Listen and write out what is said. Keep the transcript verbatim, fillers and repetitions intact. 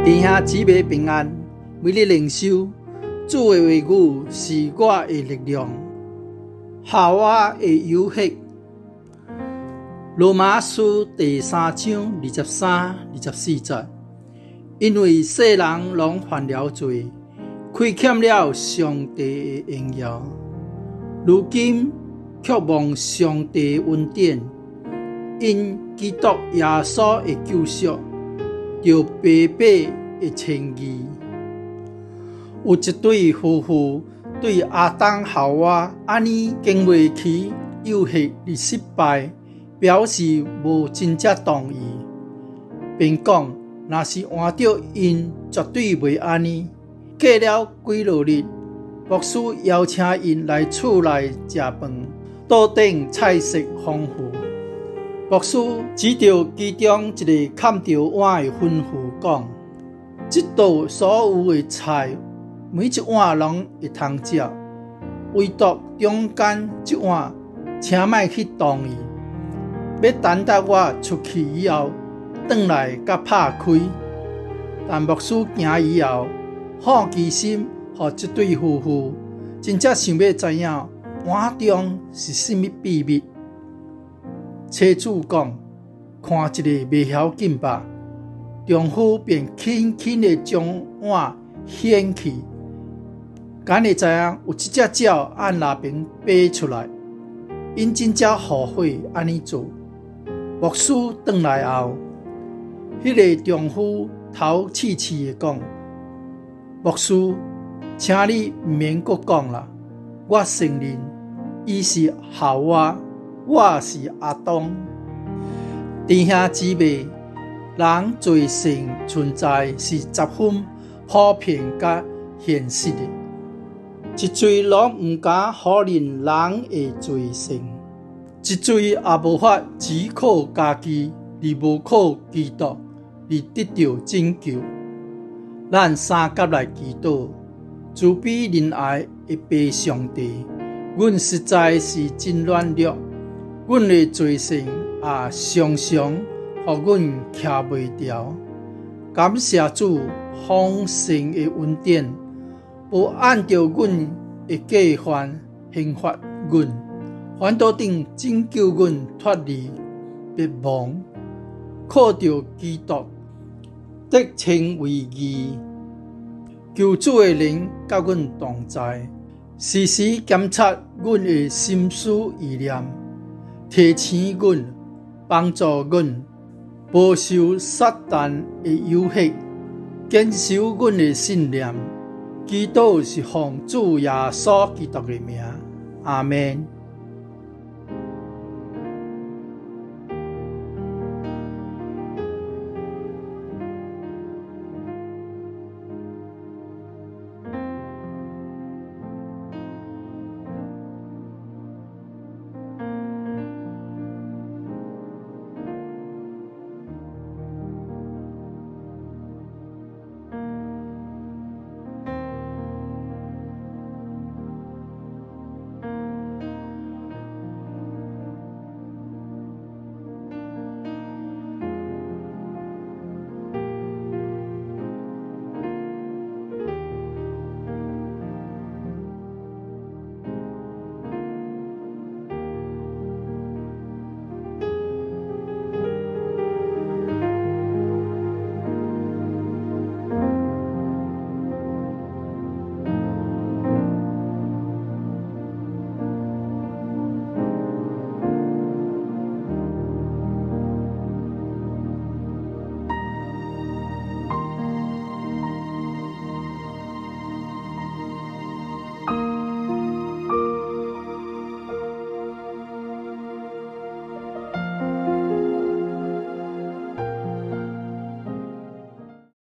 弟兄姊妹平安，每日灵修，主的话语是我的力量，夏娃的游戏。罗马书第三章二十三、二十四节，因为世人拢犯了罪，亏欠了上帝的荣耀，如今却望上帝恩典，因基督耶稣的救赎，就白白的称义。有一对夫妇对亚当夏娃安尼经未起游戏而失败，表示无真正同意，并讲若是换着因，绝对袂安尼。过了几落日，牧师邀请因来厝内食饭，桌顶菜色丰富。牧师指着其中一个看着碗的吩咐讲：这道所有的菜，每一碗拢会通食，唯独中间这碗，请莫去动伊。要等到我出去以后，转来甲拍开。但牧师行以后，好奇心予这对夫妇真正想要知影碗中是甚物秘密。妻子讲：看一个袂晓紧吧。丈夫便轻轻地将碗掀起，敢会知影有一只鸟按那边飞出来，因真正后悔安尼做。牧师转来后，迄、那个丈夫头刺刺的讲：牧师，请你毋免阁讲啦，我承认伊是夏娃，我是亚当。弟兄姊妹，人罪性存在是十分普遍甲现实的，一嘴拢毋敢否认人的罪性，一嘴也无法只靠家己，而无靠基督而得到拯救。咱三甲来祈祷，慈悲仁爱的爸上帝，阮实在是真软弱，阮的罪性也常常互阮徛袂牢。感谢主丰盛的恩典，无按照阮的计范刑罚阮，反倒顶拯救阮脱离灭亡，靠着基督得称为义。求主的灵甲阮同在，时时检察阮的心思意念，提醒阮，帮助阮无受撒旦的游戏，坚守阮的信念。祈祷是奉主耶稣基督的名，阿们。